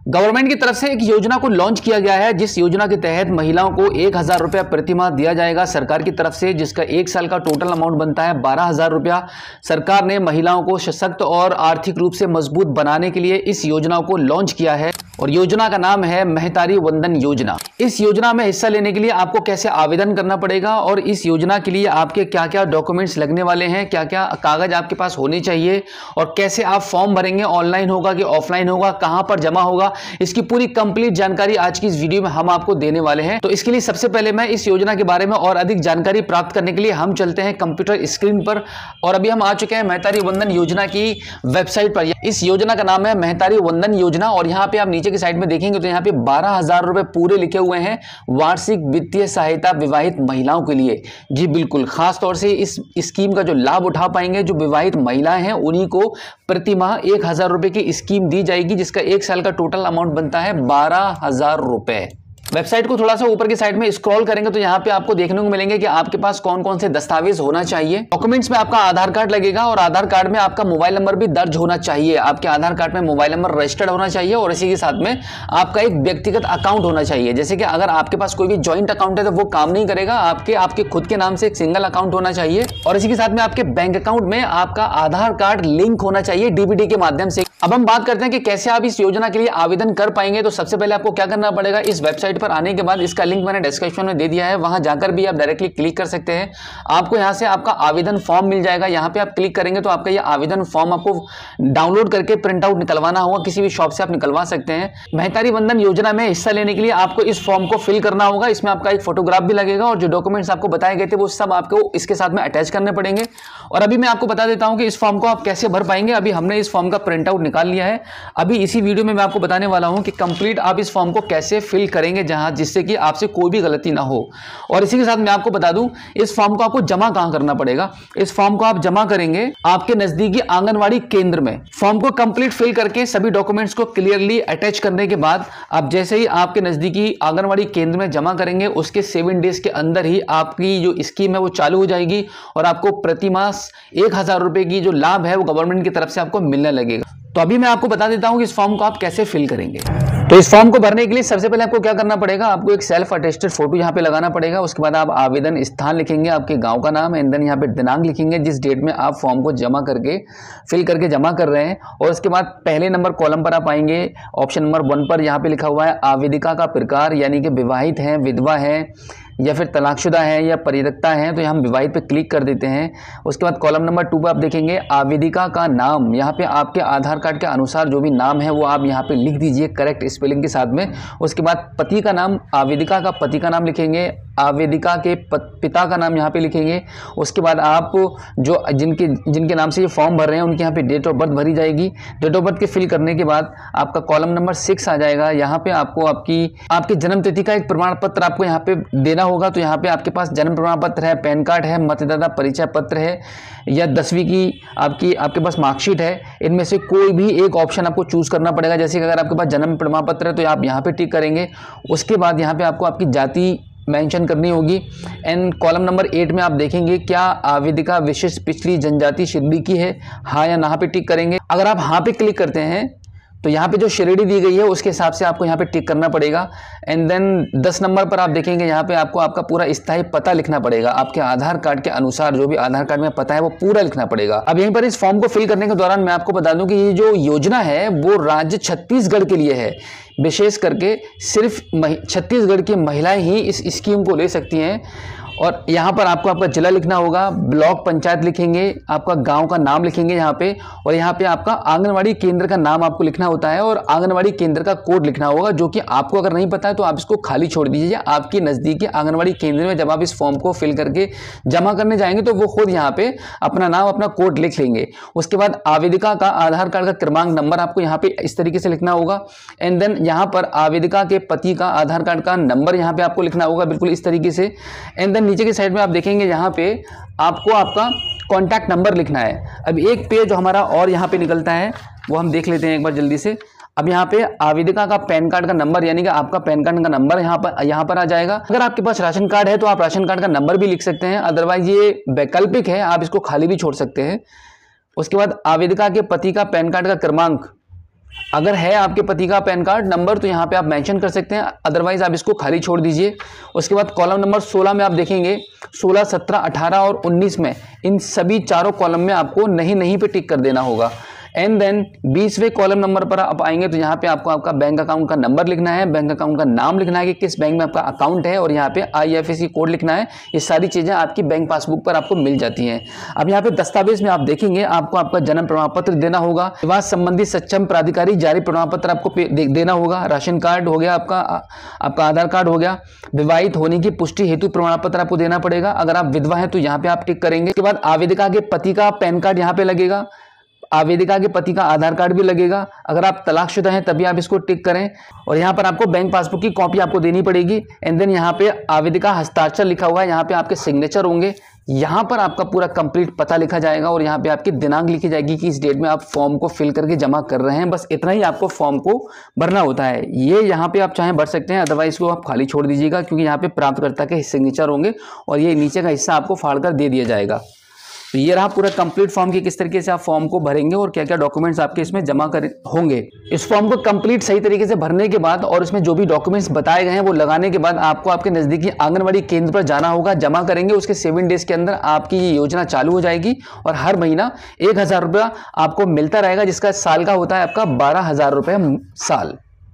Government की तरफ से एक योजना को लॉन्च किया गया है, जिस योजना के तहत महिलाओं को 1,000 रुपया प्रति माह दिया जाएगा सरकार की तरफ से, जिसका एक साल का टोटल अमाउंट बनता है 12,000 रुपया। सरकार ने महिलाओं को सशक्त और आर्थिक रूप से मजबूत बनाने के लिए इस योजना को लॉन्च किया है और योजना का नाम है महतारी वंदन योजना। इस योजना में हिस्सा लेने के लिए आपको कैसे आवेदन करना पड़ेगा और इस योजना के लिए आपके क्या क्या डॉक्यूमेंट्स लगने वाले हैं, क्या क्या कागज आपके पास होने चाहिए और कैसे आप फॉर्म भरेंगे, ऑनलाइन होगा कि ऑफलाइन होगा, कहां पर जमा होगा, इसकी पूरी कंप्लीट जानकारी आज की इस वीडियो में हम आपको देने वाले हैं। तो इसके लिए सबसे पहले मैं इस योजना के बारे में और अधिक जानकारी प्राप्त करने के लिए हम चलते हैं कंप्यूटर स्क्रीन पर और अभी हम आ चुके हैं महतारी वंदन योजना की वेबसाइट पर। इस योजना का नाम है महतारी वंदन योजना और यहाँ पे आप नीचे की साइड में देखेंगे तो यहाँ पे 12,000 रुपए पूरे लिखे हुए हैं वार्षिक वित्तीय सहायता विवाहित महिलाओं के लिए। जी बिल्कुल, खास तौर से इस स्कीम का जो लाभ उठा पाएंगे जो विवाहित महिलाएं हैं उन्हीं को प्रति माह 1,000 रुपए की स्कीम दी जाएगी, जिसका एक साल का टोटल अमाउंट बनता है 12,000 रुपए। वेबसाइट को थोड़ा सा ऊपर की साइड में स्क्रॉल करेंगे तो यहाँ पे आपको देखने को मिलेंगे कि आपके पास कौन कौन से दस्तावेज होना चाहिए। डॉक्यूमेंट्स में आपका आधार कार्ड लगेगा और आधार कार्ड में आपका मोबाइल नंबर भी दर्ज होना चाहिए। आपके आधार कार्ड में मोबाइल नंबर रजिस्टर्ड होना चाहिए और इसी के साथ में आपका एक व्यक्तिगत अकाउंट होना चाहिए। जैसे कि अगर आपके पास कोई भी ज्वाइंट अकाउंट है तो वो काम नहीं करेगा, आपके खुद के नाम से एक सिंगल अकाउंट होना चाहिए और इसी के साथ में आपके बैंक अकाउंट में आपका आधार कार्ड लिंक होना चाहिए डीबीडी के माध्यम से। अब हम बात करते हैं कि कैसे आप इस योजना के लिए आवेदन कर पाएंगे। तो सबसे पहले आपको क्या करना पड़ेगा, इस वेबसाइट पर आने के बाद इसका लिंक मैंने डिस्क्रिप्शन में दे दिया है, वहां जाकर भी आप डायरेक्टली क्लिक कर सकते हैं। आपको यहां से आपका आवेदन फॉर्म मिल जाएगा। यहां पे आप क्लिक करेंगे तो आपका ये आवेदन फॉर्म आपको डाउनलोड करके प्रिंट आउट निकलवाना होगा, किसी भी शॉप से आप निकलवा सकते हैं। महतारी वंदन योजना में हिस्सा लेने के लिए आपको इस फॉर्म को फिल करना होगा। इसमें आपका एक फोटोग्राफ भी लगेगा और जो डॉक्यूमेंट्स आपको बताए गए थे वो सब आपको इसके साथ में अटैच करने पड़ेंगे। और अभी मैं आपको बता देता हूं कि इस फॉर्म को आप कैसे भर पाएंगे। अभी हमने इस फॉर्म का प्रिंट आउट निकाल लिया है। अभी इसी वीडियो में मैं आपको बताने वाला हूं कि कंप्लीट आप इस फॉर्म को कैसे फिल करेंगे जिससे कि आपसे कोई भी गलती ना हो। और इसी के साथ मैं आपको बता दूं इस फॉर्म को आपको जमा कहां करना पड़ेगा। इस फॉर्म को आप जमा करेंगे आपके नजदीकी आंगनवाड़ी केंद्र में। फॉर्म को कंप्लीट फिल करके सभी डॉक्यूमेंट्स को क्लियरली अटैच करने के बाद आप जैसे ही आपके नजदीकी आंगनवाड़ी केंद्र में जमा करेंगे उसके 7 डेज के अंदर ही आपकी जो स्कीम है वो चालू हो जाएगी और आपको प्रति मास 1,000 रुपए की जो लाभ है वो गवर्नमेंट की तरफ से आपको मिलने लगेगा। तो अभी मैं आपको बता देता हूं कि इस फॉर्म को आप कैसे फिल करेंगे। तो इस फॉर्म को भरने के लिए सबसे पहले आपको क्या करना पड़ेगा, आपको एक सेल्फ अटेस्टेड फोटो यहाँ पे लगाना पड़ेगा। उसके बाद आप आवेदन स्थान लिखेंगे, आपके गांव का नाम, एंड देन यहाँ पे दिनांक लिखेंगे जिस डेट में आप फॉर्म को जमा करके फिल करके जमा कर रहे हैं। और उसके बाद पहले नंबर कॉलम पर आप आएंगे, ऑप्शन नंबर 1 पर यहाँ पे लिखा हुआ है आवेदिका का प्रकार, यानी कि विवाहित है, विधवा है या फिर तलाकशुदा है या परित्यक्ता है, तो हम विवाहित पे क्लिक कर देते हैं। उसके बाद कॉलम नंबर 2 पर आप देखेंगे आवेदिका का नाम, यहाँ पे आपके आधार कार्ड के अनुसार जो भी नाम है वो आप यहाँ पे लिख दीजिए करेक्ट स्पेलिंग के साथ में। उसके बाद पति का नाम, आवेदिका का पति का नाम लिखेंगे, आवेदिका के पिता का नाम यहाँ पे लिखेंगे। उसके बाद आप जो जिनके नाम से ये फॉर्म भर रहे हैं उनके यहाँ पे डेट ऑफ बर्थ भरी जाएगी। डेट ऑफ बर्थ के फिल करने के बाद आपका कॉलम नंबर 6 आ जाएगा। यहाँ पे आपको आपकी जन्म तिथि का एक प्रमाण पत्र आपको यहाँ पे देना होगा। तो यहाँ पे आपके पास जन्म प्रमाण पत्र है, पैन कार्ड है, मतदाता परिचय पत्र है या 10वीं की आपके पास मार्कशीट है, इनमें से कोई भी एक ऑप्शन आपको चूज करना पड़ेगा। जैसे कि अगर आपके पास जन्म प्रमाण पत्र है तो आप यहाँ पे टिक करेंगे। उसके बाद यहाँ पे आपको आपकी जाति मेंशन करनी होगी। एंड कॉलम नंबर 8 में आप देखेंगे क्या आवेदिका विशिष्ट पिछड़ी जनजाति श्रेणी की है, हाँ या ना पे टिक करेंगे। अगर आप हाँ पे क्लिक करते हैं तो यहाँ पे जो श्रेणी दी गई है उसके हिसाब से आपको यहाँ पे टिक करना पड़ेगा। एंड देन 10 नंबर पर आप देखेंगे यहाँ पे आपको आपका पूरा स्थायी पता लिखना पड़ेगा। आपके आधार कार्ड के अनुसार जो भी आधार कार्ड में पता है वो पूरा लिखना पड़ेगा। अब यहीं पर इस फॉर्म को फिल करने के दौरान मैं आपको बता दूं कि ये जो योजना है वो राज्य छत्तीसगढ़ के लिए है। विशेष करके सिर्फ छत्तीसगढ़ की महिलाएं ही इस स्कीम को ले सकती हैं। और यहाँ पर आपको आपका जिला लिखना होगा, ब्लॉक पंचायत लिखेंगे, आपका गांव का नाम लिखेंगे यहाँ पे, और यहाँ पे आपका आंगनवाड़ी केंद्र का नाम आपको लिखना होता है और आंगनवाड़ी केंद्र का कोड लिखना होगा, जो कि आपको अगर नहीं पता है तो आप इसको खाली छोड़ दीजिए। आपके नजदीकी आंगनवाड़ी केंद्र में जब आप इस फॉर्म को फिल करके जमा करने जाएंगे तो वो खुद यहाँ पे अपना नाम अपना कोड लिख लेंगे। उसके बाद आवेदिका का आधार कार्ड का क्रमांक नंबर आपको यहाँ पे इस तरीके से लिखना होगा। एंड देन यहाँ पर आवेदिका के पति का आधार कार्ड का नंबर यहाँ पे आपको लिखना होगा बिल्कुल इस तरीके से। एंड देन नीचे की साइड में आप देखेंगे यहाँ पे आपको आपका कॉन्टैक्ट नंबर लिखना है। अब एक पेज जो हमारा और यहाँ पे निकलता है वो हम देख लेते हैं एक बार जल्दी से। अब यहाँ पे आवेदिका का पैन कार्ड का नंबर यानी कि आपका पैन कार्ड का नंबर यहाँ पर आ जाएगा। अगर आपके पास राशन कार्ड है तो आप राशन कार्ड का नंबर भी लिख सकते हैं, अदरवाइज ये वैकल्पिक है, आप इसको खाली भी छोड़ सकते हैं। उसके बाद आवेदिका के पति का पैन कार्ड का क्रमांक अगर है आपके पति का पैन कार्ड नंबर तो यहाँ पे आप मेंशन कर सकते हैं, अदरवाइज आप इसको खाली छोड़ दीजिए। उसके बाद कॉलम नंबर 16 में आप देखेंगे 16, 17, 18 और 19 में इन सभी चारों कॉलम में आपको नहीं नहीं पे टिक कर देना होगा। एंड देन 20वें कॉलम नंबर पर आप आएंगे तो यहाँ पे आपको आपका बैंक अकाउंट का नंबर लिखना है, बैंक अकाउंट का नाम लिखना है कि किस बैंक में आपका अकाउंट है, और यहाँ पे IFSC कोड लिखना है। ये सारी चीजें आपकी बैंक पासबुक पर आपको मिल जाती हैं। अब यहाँ पे दस्तावेज में आप देखेंगे आपको आपका जन्म प्रमाण पत्र देना होगा, विवाह संबंधी सक्षम प्राधिकारी जारी प्रमाण पत्र आपको देना होगा, राशन कार्ड हो गया, आपका आधार कार्ड हो गया, विवाहित होने की पुष्टि हेतु प्रमाण पत्र आपको देना पड़ेगा। अगर आप विधवा हैं तो यहाँ पे आप टिक करेंगे। उसके बाद आवेदिका के पति का पैन कार्ड यहाँ पे लगेगा, आवेदिका के पति का आधार कार्ड भी लगेगा। अगर आप तलाकशुदा हैं तभी आप इसको टिक करें, और यहाँ पर आपको बैंक पासबुक की कॉपी आपको देनी पड़ेगी। एंड देन यहाँ पे आवेदिका हस्ताक्षर लिखा हुआ है, यहाँ पे आपके सिग्नेचर होंगे, यहाँ पर आपका पूरा कंप्लीट पता लिखा जाएगा और यहाँ पे आपकी दिनांक लिखी जाएगी कि इस डेट में आप फॉर्म को फिल करके जमा कर रहे हैं। बस इतना ही आपको फॉर्म को भरना होता है। ये यहाँ पे आप चाहें भर सकते हैं, अदरवाइज इसको आप खाली छोड़ दीजिएगा, क्योंकि यहाँ पे प्राप्तकर्ता के सिग्नेचर होंगे और ये नीचे का हिस्सा आपको फाड़ कर दे दिया जाएगा। तो ये रहा पूरा कंप्लीट फॉर्म कि किस तरीके से आप फॉर्म को भरेंगे और क्या क्या डॉक्यूमेंट्स आपके इसमें जमा कर होंगे। इस फॉर्म को कंप्लीट सही तरीके से भरने के बाद और इसमें जो भी डॉक्यूमेंट्स बताए गए हैं वो लगाने के बाद आपको आपके नजदीकी आंगनबाड़ी केंद्र पर जाना होगा, जमा करेंगे। उसके 7 डेज के अंदर आपकी ये योजना चालू हो जाएगी और हर महीना 1000 रुपया आपको मिलता रहेगा, जिसका साल का होता है आपका 12,000 रुपये साल।